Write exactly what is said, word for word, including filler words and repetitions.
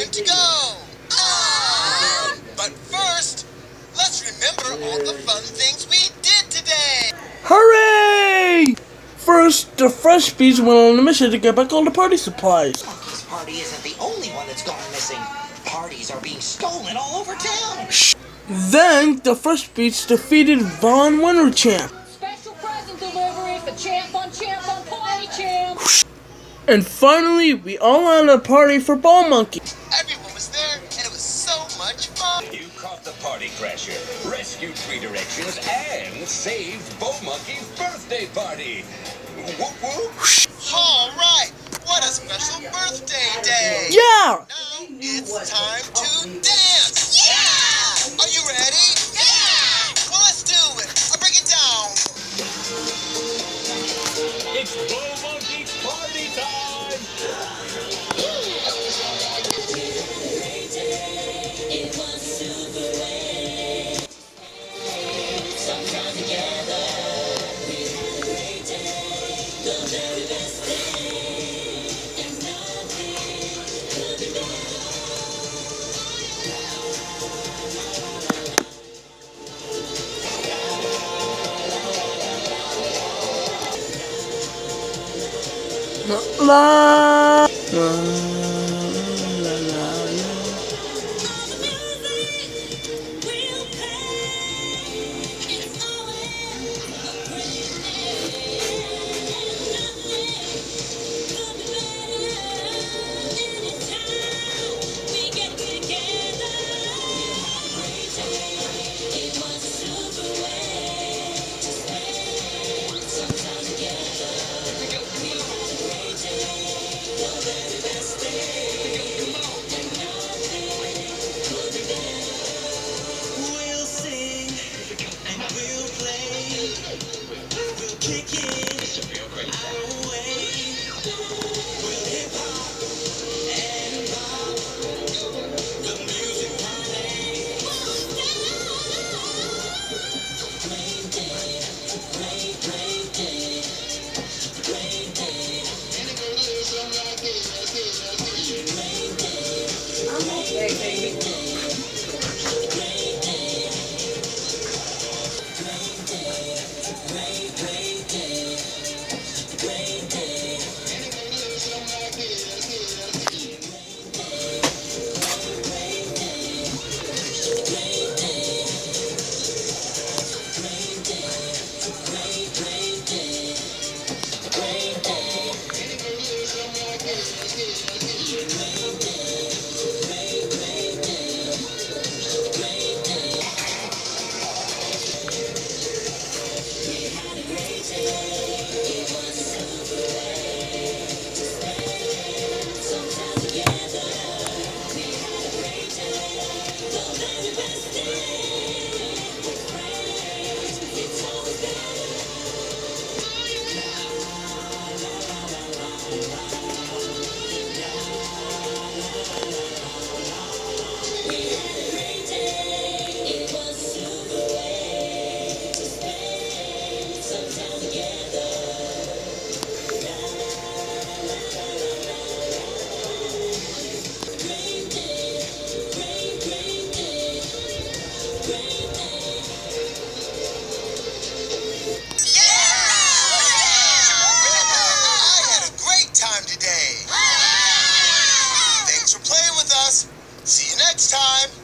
time to go. Ah! But first, let's remember all the fun things we did today. Hooray! First, the fresh spies went on a mission to get back all the party supplies. Monkey's party isn't the only one that's gone missing. Parties are being stolen all over town. Shh. Then, the fresh spies defeated Von Winterchamp. Special present delivery for Champ on Champ on Party Champ. And finally, we all had a party for Ball Monkey. Everyone was there, and it was so much fun. You caught the party crasher, rescued three directions, and saved Bo Monkey's birthday party. Whoop whoop. All right, what a special birthday day. Yeah! Now it's time to dance. Yeah! Are you ready? Yeah! Well, let's do it. I'll break it down. It's Bo Monkey's party time. La, la, la, la, See you next time.